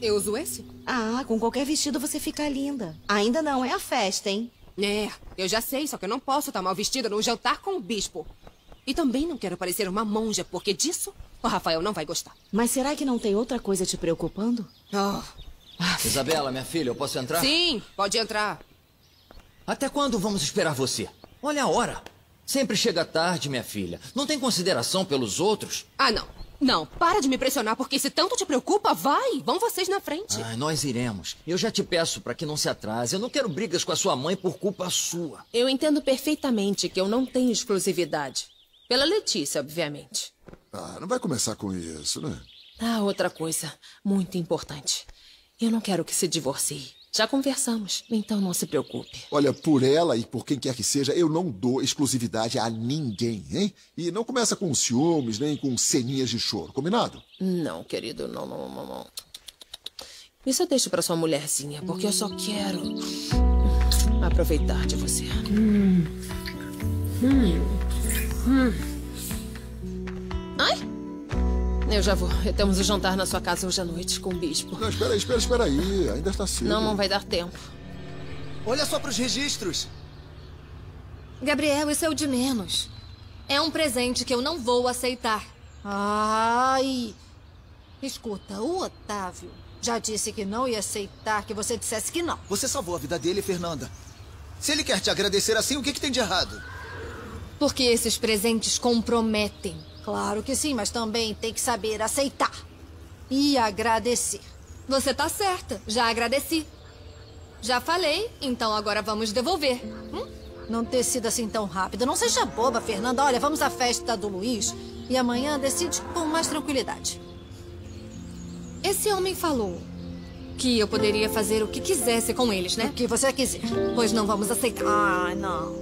Eu uso esse? Ah, com qualquer vestido você fica linda. Ainda não é a festa, hein? É, eu já sei, só que eu não posso estar mal vestida num jantar com o bispo. E também não quero parecer uma monja, porque disso o Rafael não vai gostar. Mas será que não tem outra coisa te preocupando? Oh. Isabela, minha filha, eu posso entrar? Sim, pode entrar. Até quando vamos esperar você? Olha a hora. Sempre chega tarde, minha filha. Não tem consideração pelos outros? Ah, não. Não, para de me pressionar, porque se tanto te preocupa, vai. Vão vocês na frente. Ai, nós iremos. Eu já te peço para que não se atrase. Eu não quero brigas com a sua mãe por culpa sua. Eu entendo perfeitamente que eu não tenho exclusividade. Pela Letícia, obviamente. Ah, não vai começar com isso, né? Ah, outra coisa muito importante. Eu não quero que se divorcie. Já conversamos, então não se preocupe. Olha, por ela e por quem quer que seja, eu não dou exclusividade a ninguém, hein? E não começa com ciúmes, nem com ceninhas de choro, combinado? Não, querido, não. Isso eu deixo pra sua mulherzinha, porque eu só quero aproveitar de você. Ai! Eu já vou. Temos o jantar na sua casa hoje à noite com o bispo. Não, espera aí. Ainda está cedo. Não vai dar tempo. Olha só pros registros. Gabriel, isso é o de menos. É um presente que eu não vou aceitar. Ai! Escuta, o Otávio já disse que não ia aceitar que você dissesse que não. Você salvou a vida dele, Fernanda. Se ele quer te agradecer assim, o que tem de errado? Porque esses presentes comprometem. Claro que sim, mas também tem que saber aceitar. E agradecer. Você tá certa, já agradeci. Já falei, então agora vamos devolver. Não ter sido assim tão rápido. Não seja boba, Fernanda. Olha, vamos à festa do Luiz e amanhã decide com mais tranquilidade. Esse homem falou que eu poderia fazer o que quisesse com eles, né? O que você quiser. Pois não vamos aceitar. Ah, não.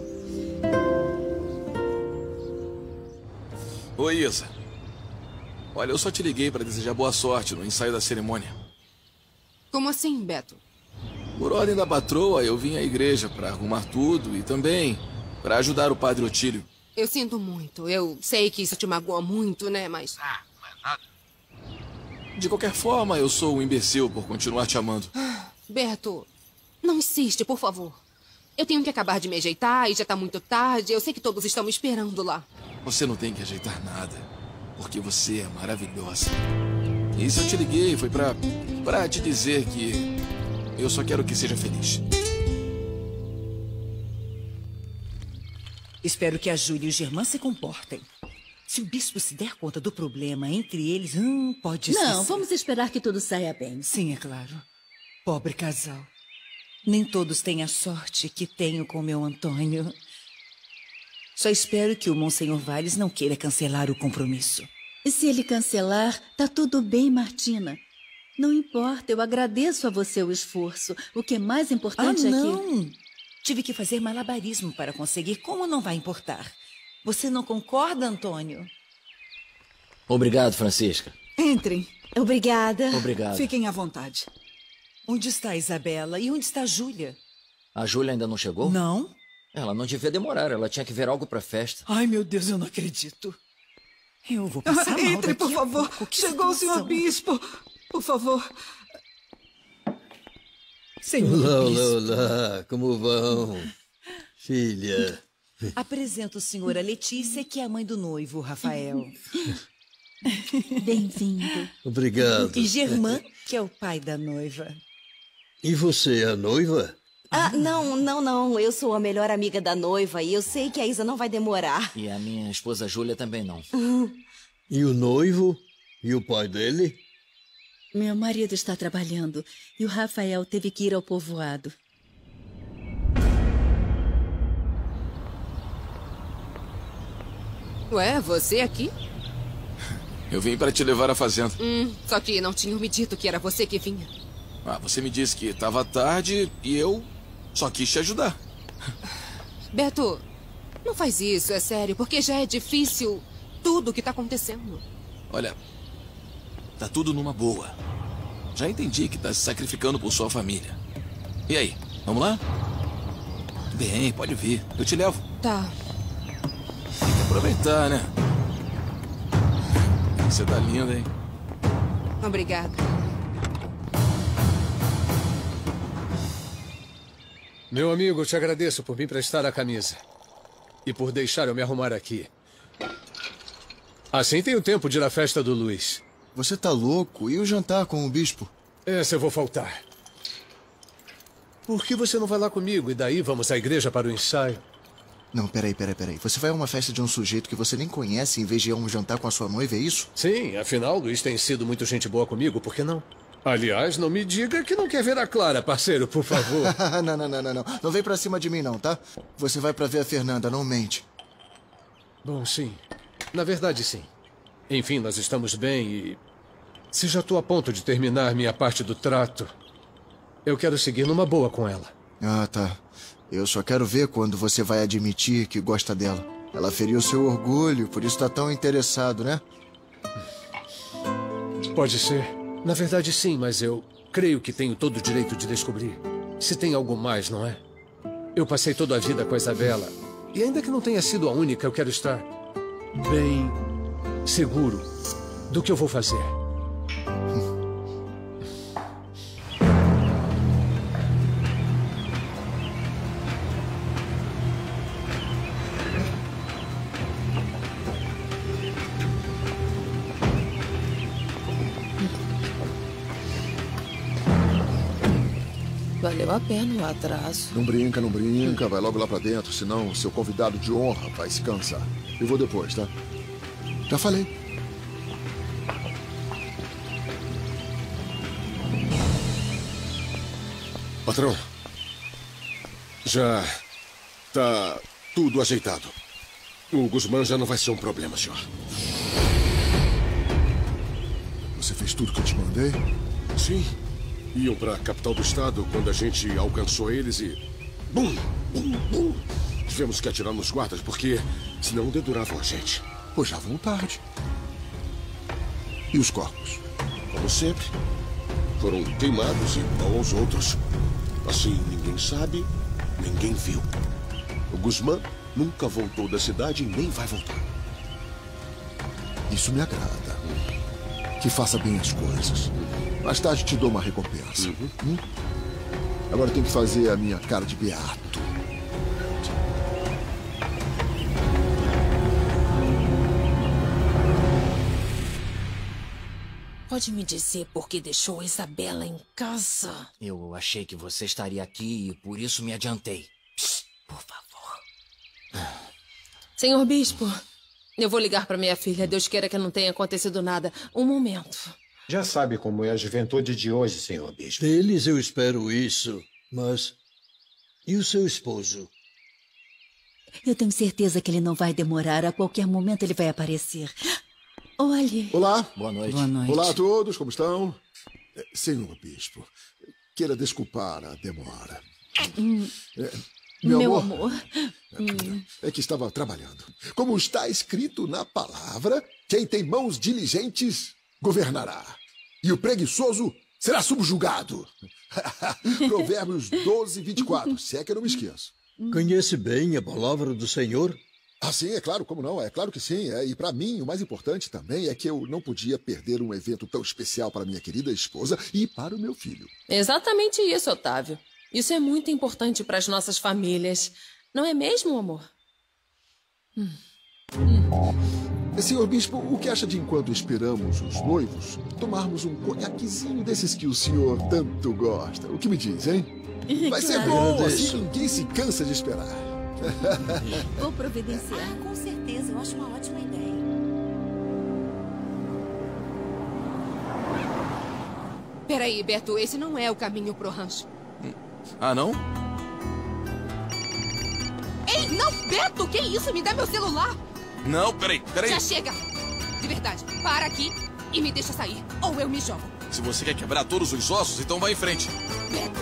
Oi, Isa. Olha, eu só te liguei para desejar boa sorte no ensaio da cerimônia. Como assim, Beto? Por ordem da patroa, eu vim à igreja para arrumar tudo e também para ajudar o padre Otílio. Eu sinto muito. Eu sei que isso te magoa muito, né? Mas... não é nada. De qualquer forma, eu sou um imbecil por continuar te amando. Beto, não insiste, por favor. Eu tenho que acabar de me ajeitar e já tá muito tarde. Eu sei que todos estão me esperando lá. Você não tem que ajeitar nada, porque você é maravilhosa. E isso eu te liguei foi pra te dizer que eu só quero que seja feliz. Espero que a Júlia e o Germán se comportem. Se o bispo se der conta do problema entre eles, pode ser. Não, vamos esperar que tudo saia bem. Sim, é claro. Pobre casal. Nem todos têm a sorte que tenho com meu Antônio. Só espero que o Monsenhor Valles não queira cancelar o compromisso. E se ele cancelar, tá tudo bem, Martina. Não importa, eu agradeço a você o esforço. O que é mais importante é que... não! Tive que fazer malabarismo para conseguir. Como não vai importar? Você não concorda, Antônio? Obrigado, Francisca. Entrem. Obrigada. Obrigado. Fiquem à vontade. Onde está a Isabela e onde está a Júlia? A Júlia ainda não chegou? Não. Ela não devia demorar. Ela tinha que ver algo pra festa. Ai, meu Deus, eu não acredito. Eu vou passar mal Entre, daqui por favor. Chegou o senhor bispo. Por favor. Senhor Olá, bispo. olá. Como vão? Filha. Apresento a senhora Letícia, que é a mãe do noivo, Rafael. Bem-vindo. Obrigado. E Germán, que é o pai da noiva. E você é a noiva? Ah, não. Eu sou a melhor amiga da noiva e eu sei que a Isa não vai demorar. E a minha esposa Júlia também não. E o noivo? E o pai dele? Meu marido está trabalhando e o Rafael teve que ir ao povoado. Ué, você aqui? Eu vim para te levar à fazenda. Só que não tinham me dito que era você que vinha. Ah, você me disse que estava tarde e eu só quis te ajudar. Beto, não faz isso, é sério, porque já é difícil tudo o que tá acontecendo. Olha, tá tudo numa boa. Já entendi que tá se sacrificando por sua família. E aí, vamos lá? Bem, pode vir, eu te levo. Tá. Tem que aproveitar, né? Você tá linda, hein? Obrigada. Meu amigo, te agradeço por me emprestar a camisa. E por deixar eu me arrumar aqui. Assim tenho tempo de ir à festa do Luiz. Você tá louco? E o jantar com o bispo? Essa eu vou faltar. Por que você não vai lá comigo e daí vamos à igreja para o ensaio? Não, peraí. Você vai a uma festa de um sujeito que você nem conhece em vez de ir a um jantar com a sua noiva, é isso? Sim, afinal, Luiz tem sido muito gente boa comigo, por que não? Aliás, não me diga que não quer ver a Clara, parceiro, por favor. Não. Não vem pra cima de mim, não, tá? Você vai pra ver a Fernanda, não mente. Bom, sim. Na verdade, sim. Enfim, nós estamos bem e... Se já estou a ponto de terminar minha parte do trato, eu quero seguir numa boa com ela. Ah, tá. Eu só quero ver quando você vai admitir que gosta dela. Ela feriu seu orgulho, por isso tá tão interessado, né? Pode ser. Na verdade, sim, mas eu creio que tenho todo o direito de descobrir. Se tem algo mais, não é? Eu passei toda a vida com a Isabela. E ainda que não tenha sido a única, eu quero estar bem seguro do que eu vou fazer. Valeu a pena o atraso. Não brinca. Vai logo lá pra dentro, senão seu convidado de honra vai se cansar. Eu vou depois, tá? Já falei. Patrão, já tá tudo ajeitado. O Guzmán já não vai ser um problema, senhor. Você fez tudo que eu te mandei? Sim. Iam para a capital do estado quando a gente alcançou eles e... Bum! Tivemos que atirar nos guardas porque senão deduravam a gente. Pô, já vão tarde. E os corpos? Como sempre, foram queimados igual aos outros. Assim, ninguém sabe, ninguém viu. O Guzmán nunca voltou da cidade e nem vai voltar. Isso me agrada. Que faça bem as coisas. Mais tarde te dou uma recompensa. Agora eu tenho que fazer a minha cara de beato. Pode me dizer por que deixou a Isabela em casa? Eu achei que você estaria aqui e por isso me adiantei. Psst, por favor. Senhor Bispo, eu vou ligar para minha filha. Deus queira que não tenha acontecido nada. Um momento. Já sabe como é a juventude de hoje, senhor bispo. Deles eu espero isso, mas... E o seu esposo? Eu tenho certeza que ele não vai demorar. A qualquer momento ele vai aparecer. Olhe. Olá. Boa noite. Boa noite. Olá a todos, como estão? Senhor Bispo, queira desculpar a demora. Meu amor. É que estava trabalhando. Como está escrito na palavra, quem tem mãos diligentes governará. E o preguiçoso será subjugado. Provérbios 12, 24, se é que eu não me esqueço. Conhece bem a palavra do Senhor? Ah, sim, é claro, como não? É claro que sim. E para mim, o mais importante também é que eu não podia perder um evento tão especial para minha querida esposa e para o meu filho. Exatamente isso, Otávio. Isso é muito importante para as nossas famílias. Não é mesmo, amor? Senhor Bispo, o que acha de, enquanto esperamos os noivos, tomarmos um conhaquezinho desses que o senhor tanto gosta? O que me diz, hein? Vai ser bom, assim ninguém se cansa de esperar. Vou providenciar. Com certeza, eu acho uma ótima ideia. Peraí, Beto, esse não é o caminho pro rancho. Ah, não? Ei, não, Beto, que isso? Me dá meu celular. Não, peraí. Já chega. De verdade, para aqui e me deixa sair, ou eu me jogo. Se você quer quebrar todos os ossos, então vá em frente. Beto.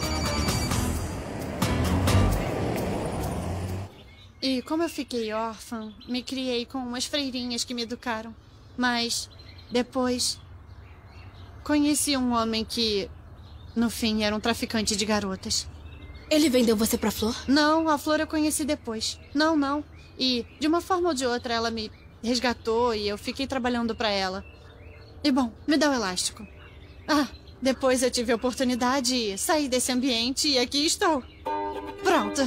E como eu fiquei órfã, me criei com umas freirinhas que me educaram. Mas depois conheci um homem que, no fim, era um traficante de garotas. Ele vendeu você pra Flor? Não, a Flor eu conheci depois. Não. E, de uma forma ou de outra, ela me resgatou e eu fiquei trabalhando pra ela. E, bom, me dá o elástico. Ah, depois eu tive a oportunidade e saí desse ambiente e aqui estou. Pronto.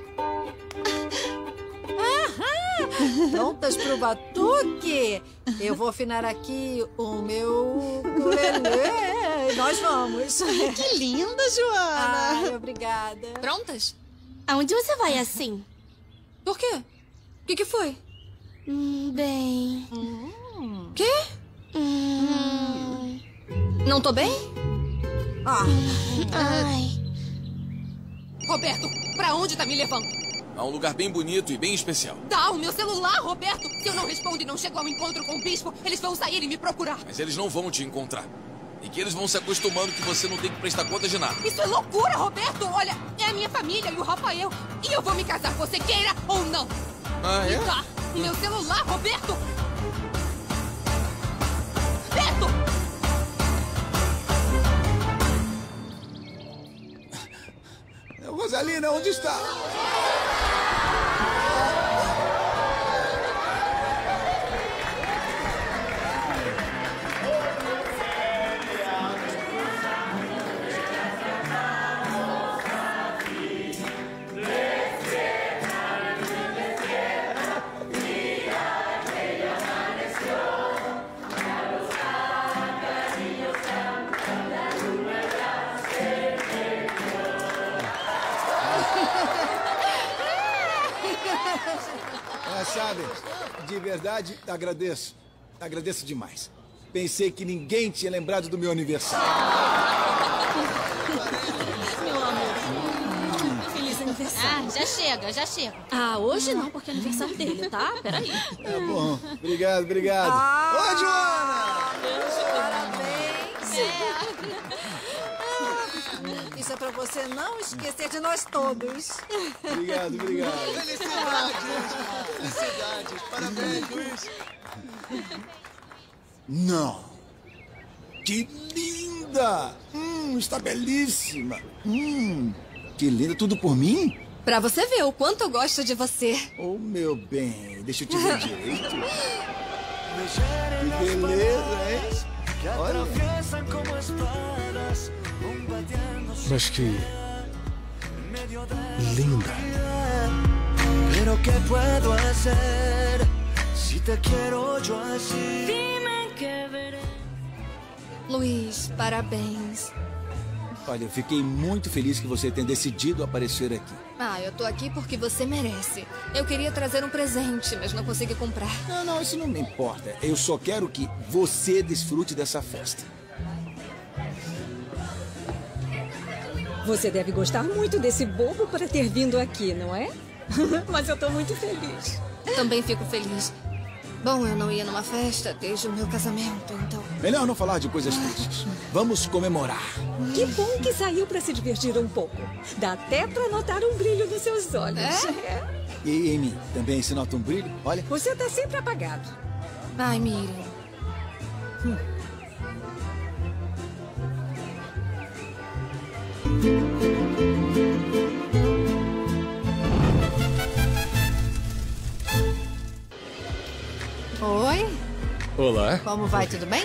Prontas pro batuque? Eu vou afinar aqui o meu ukulele. Nós vamos. Que linda, Joana. Ai, obrigada. Prontas? Aonde você vai assim? Por quê? O que foi? Bem... Quê? Não tô bem? Ai. Roberto, pra onde tá me levando? A um lugar bem bonito e bem especial. Dá o meu celular, Roberto! Se eu não respondo e não chego ao encontro com o bispo, eles vão sair e me procurar. Mas eles não vão te encontrar. E que eles vão se acostumando que você não tem que prestar conta de nada. Isso é loucura, Roberto! Olha, é a minha família e o Rafael. E eu vou me casar, você queira ou não. Ah, é? Me dá o meu celular, Roberto! Roberto! Rosalina, onde está? Sabe, de verdade, agradeço. Agradeço demais. Pensei que ninguém tinha lembrado do meu aniversário. Meu amor. Feliz aniversário. Já chega, já chega. Hoje não, porque é aniversário dele, tá? Peraí. Tá bom. Obrigado, obrigado. Oi, Joana! Isso é pra você não esquecer de nós todos. Obrigado, obrigado. Felicidades. Parabéns, Luiz. Não. Que linda! Está belíssima. Que linda. Tudo por mim? Pra você ver o quanto eu gosto de você. Oh, meu bem. Deixa eu te ver direito. Que beleza, hein? Olha. Mas que linda. Pero que puedo hacer si te quiero yo así? Dime que veré. Luiz, parabéns. Olha, eu fiquei muito feliz que você tenha decidido aparecer aqui. Eu tô aqui porque você merece. Eu queria trazer um presente, mas não consegui comprar. Não, isso não me importa. Eu só quero que você desfrute dessa festa. Você deve gostar muito desse bobo para ter vindo aqui, não é? Mas eu tô muito feliz. Também fico feliz. Bom, eu não ia numa festa desde o meu casamento, então... Melhor não falar de coisas tristes. Vamos comemorar. Que bom que saiu para se divertir um pouco. Dá até para notar um brilho nos seus olhos. E em mim, também se nota um brilho? Olha. Você tá sempre apagado. Ai, Miriam. Oi? Olá. Como vai? Tudo bem?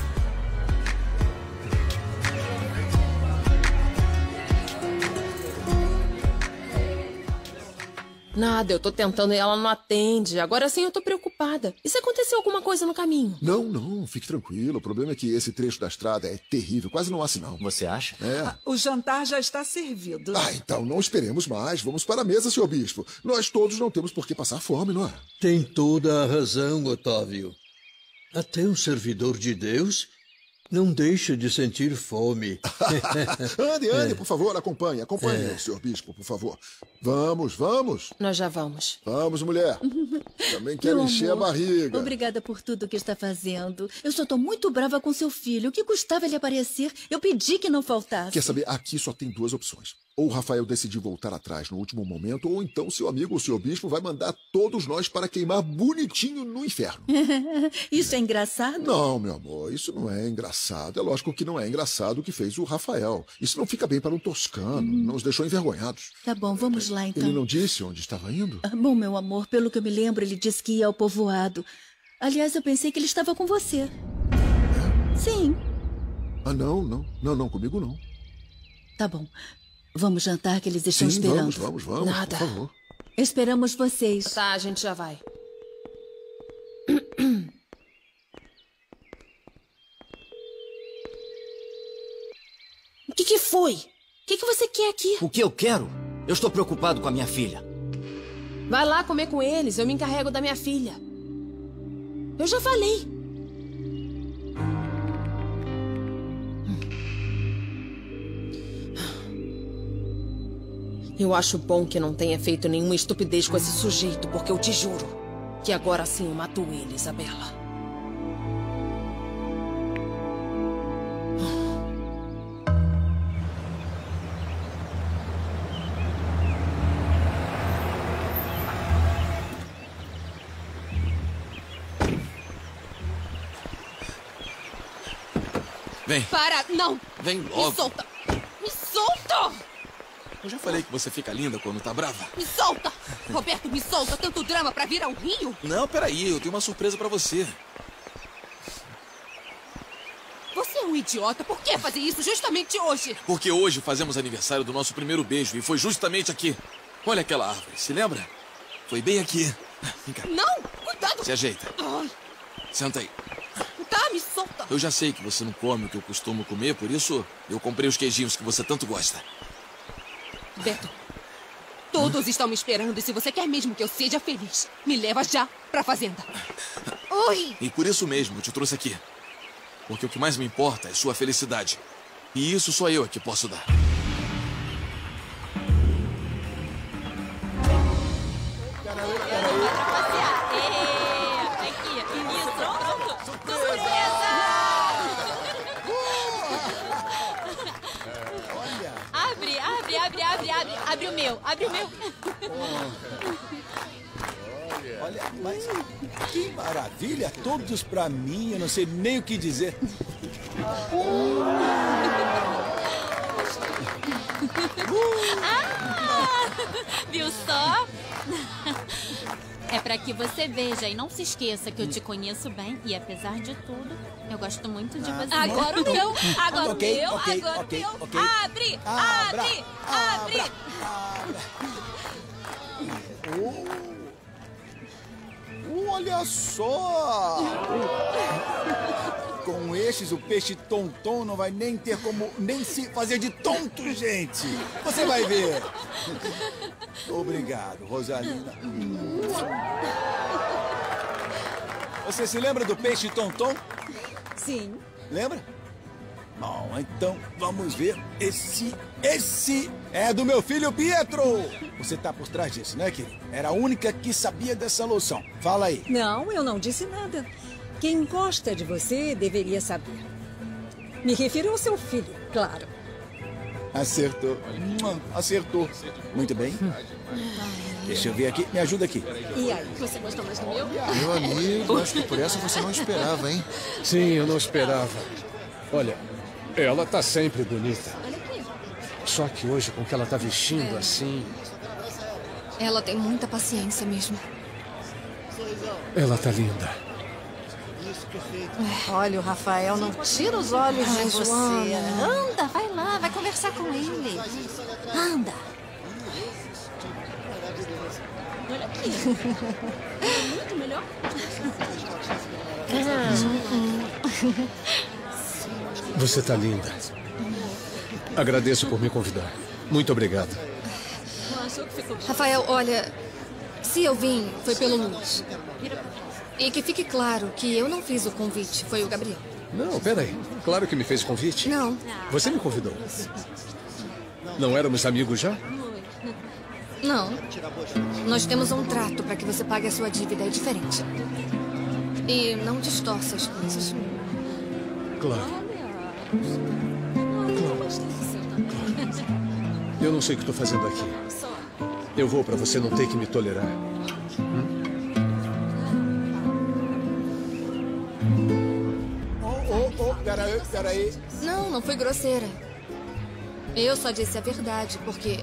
Nada, eu tô tentando e ela não atende. Agora sim eu tô preocupada. E se aconteceu alguma coisa no caminho? Não, fique tranquilo. O problema é que esse trecho da estrada é terrível. Quase não há sinal. Você acha? O jantar já está servido. Então não esperemos mais. Vamos para a mesa, senhor bispo. Nós todos não temos por que passar fome, não é? Tem toda a razão, Otávio. Até um servidor de Deus não deixa de sentir fome. Ande, por favor, acompanhe, senhor bispo, por favor. Vamos. Nós já vamos. Vamos, mulher. Também quero encher a barriga. Obrigada por tudo que está fazendo. Eu só tô muito brava com seu filho. O que custava ele aparecer? Eu pedi que não faltasse. Quer saber? Aqui só tem duas opções. Ou o Rafael decidir voltar atrás no último momento, ou então seu amigo, o senhor bispo, vai mandar todos nós para queimar bonitinho no inferno. Isso é engraçado? Não, meu amor, isso não é engraçado. É lógico que não é engraçado o que fez o Rafael. Isso não fica bem para um toscano. Nos deixou envergonhados. Tá bom, vamos lá então. Ele não disse onde estava indo? Bom, meu amor, pelo que eu me lembro, ele disse que ia ao povoado. Aliás, eu pensei que ele estava com você. É? Sim. Não, comigo não. Tá bom. Vamos jantar que eles estão esperando. Vamos, Nada. por favor. Esperamos vocês. Tá, a gente já vai. O que foi? O que você quer aqui? O que eu quero? Eu estou preocupado com a minha filha. Vai lá comer com eles, eu me encarrego da minha filha. Eu já falei. Eu acho bom que não tenha feito nenhuma estupidez com esse sujeito, porque eu te juro que agora sim eu mato ele, Isabela. Vem. Para, não! Vem logo. Me solta! Me solta! Eu já falei que você fica linda quando tá brava. Me solta! Roberto, me solta! Tanto drama pra vir ao Rio? Não, peraí, eu tenho uma surpresa pra você. Você é um idiota. Por que fazer isso justamente hoje? Porque hoje fazemos aniversário do nosso primeiro beijo e foi justamente aqui. Olha aquela árvore, se lembra? Foi bem aqui. Vem cá. Não! Cuidado! Se ajeita. Ai, Senta aí. tá, me solta! Eu já sei que você não come o que eu costumo comer, por isso eu comprei os queijinhos que você tanto gosta. Beto, todos estão me esperando e se você quer mesmo que eu seja feliz, me leva já pra fazenda. Oi! E por isso mesmo eu te trouxe aqui. Porque o que mais me importa é sua felicidade. E isso só eu é que posso dar. Abre o meu, abre o meu. Olha, mas que maravilha! Todos pra mim, eu não sei nem o que dizer. Viu só? É pra que você veja e não se esqueça que eu te conheço bem e apesar de tudo, eu gosto muito de você. Agora o meu! Agora Ok, o meu! ok, Agora ok, o meu! ok. Abre! Abre! Abre! Olha só! Com estes, o peixe tonton não vai nem ter como nem se fazer de tonto, gente! Você vai ver! Obrigado, Rosalina. Você se lembra do peixe tonton? Sim. Lembra? Bom, então vamos ver. Esse é do meu filho Pietro! Você tá por trás disso, né, querido? Era a única que sabia dessa loção. Fala aí. Não, eu não disse nada. Quem gosta de você deveria saber. Me refiro ao seu filho, claro. Acertou. Acertou. Muito bem. Deixa eu ver aqui. Me ajuda aqui. E aí, você gostou mais do meu? Meu amigo, acho que por essa você não esperava, hein? Sim, eu não esperava. Olha, ela tá sempre bonita. Só que hoje, com o que ela tá vestindo assim... Ela tem muita paciência mesmo. Ela tá linda. Olha, o Rafael não tira os olhos de você. Joana. Anda, vai lá, vai conversar com ele. Anda. Olha aqui. É muito melhor. Você tá linda. Agradeço por me convidar. Muito obrigado. Rafael, olha, se eu vim, foi pelo Luiz. E que fique claro que eu não fiz o convite, foi o Gabriel. Não, peraí. Claro que me fez convite. Não. Você me convidou. Não éramos amigos já? Não. Nós temos um trato para que você pague a sua dívida, é diferente. E não distorça as coisas. Claro. Eu não sei o que estou fazendo aqui. Eu vou para você não ter que me tolerar. Peraí. Não foi grosseira. Eu só disse a verdade, porque...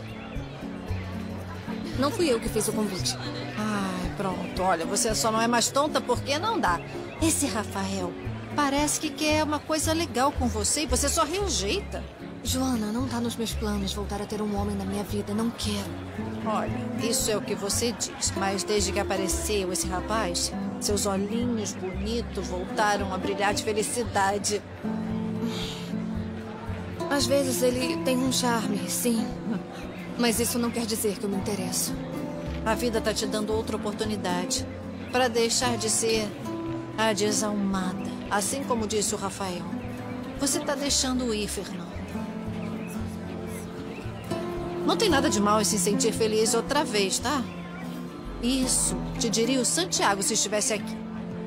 Não fui eu que fiz o convite. Ai, pronto. Olha, você só não é mais tonta porque não dá. Esse Rafael parece que quer uma coisa legal com você e você só rejeita. Joana, não tá nos meus planos voltar a ter um homem na minha vida. Não quero. Olha, isso é o que você diz. Mas desde que apareceu esse rapaz, seus olhinhos bonitos voltaram a brilhar de felicidade. Às vezes ele tem um charme, sim. Mas isso não quer dizer que eu me interesso. A vida tá te dando outra oportunidade para deixar de ser a desalmada. Assim como disse o Rafael. Você tá deixando ir, Fernanda. Não tem nada de mal em se sentir feliz outra vez, tá? Isso te diria o Santiago se estivesse aqui.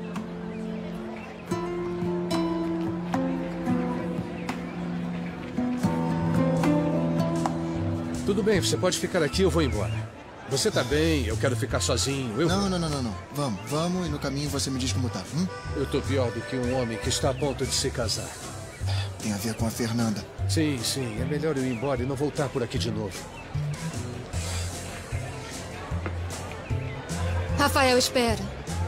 Tudo bem, você pode ficar aqui, eu vou embora. Você tá bem, eu quero ficar sozinho. Não. Vamos e no caminho você me diz como tá. Eu tô pior do que um homem que está a ponto de se casar. Tem a ver com a Fernanda. Sim. É melhor eu ir embora e não voltar por aqui de novo. Rafael, espera.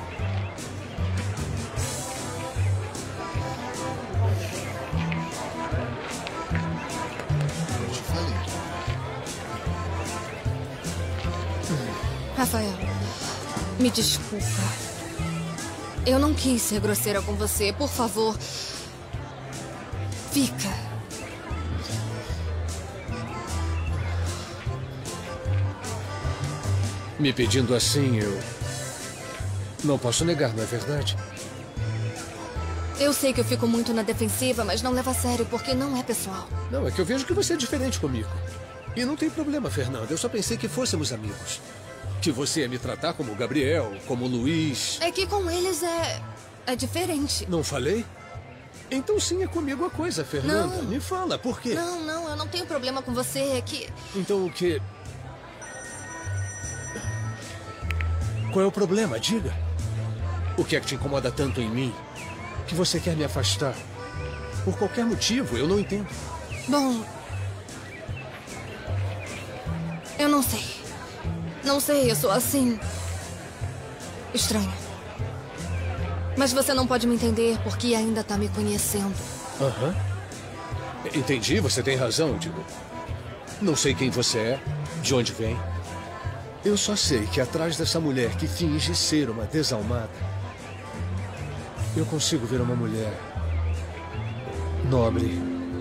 Eu te falei. Rafael, me desculpa. Eu não quis ser grosseira com você. Por favor, fica. Me pedindo assim, eu não posso negar, não é verdade? Eu sei que eu fico muito na defensiva, mas não leva a sério, porque não é pessoal. Não, é que eu vejo que você é diferente comigo. E não tem problema, Fernanda. Eu só pensei que fôssemos amigos. Que você ia me tratar como Gabriel, como Luiz. É que com eles é diferente. Não falei? Então sim, é comigo a coisa, Fernanda. Não. Me fala, por quê? Não, eu não tenho problema com você, é que... Então o quê? Qual é o problema? Diga. O que é que te incomoda tanto em mim? Que você quer me afastar? Por qualquer motivo, eu não entendo. Bom... eu não sei. Não sei, eu sou assim... estranha. Mas você não pode me entender porque ainda tá me conhecendo. Aham. Entendi, você tem razão, digo. Não sei quem você é, de onde vem. Eu só sei que atrás dessa mulher que finge ser uma desalmada, eu consigo ver uma mulher nobre,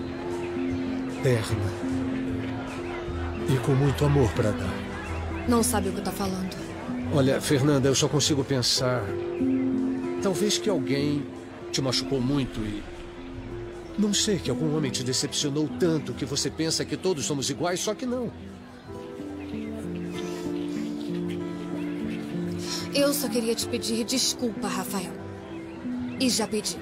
terna e com muito amor para dar. Não sabe o que tá falando. Olha, Fernanda, eu só consigo pensar... talvez que alguém te machucou muito e... não sei, que algum homem te decepcionou tanto que você pensa que todos somos iguais, só que não. Eu só queria te pedir desculpa, Rafael. E já pedi.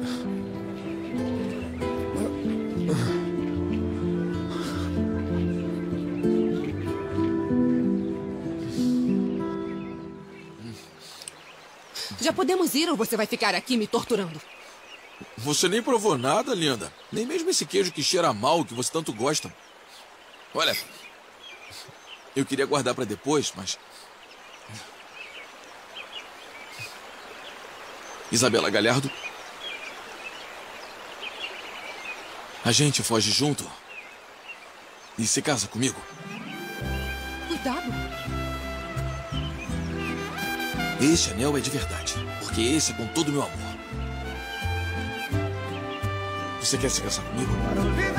Já podemos ir ou você vai ficar aqui me torturando? Você nem provou nada, linda. Nem mesmo esse queijo que cheira mal, que você tanto gosta. Olha, eu queria guardar pra depois, mas... Isabela Galhardo, a gente foge junto e se casa comigo. Cuidado. Esse anel é de verdade, porque esse é com todo o meu amor. Você quer se casar comigo?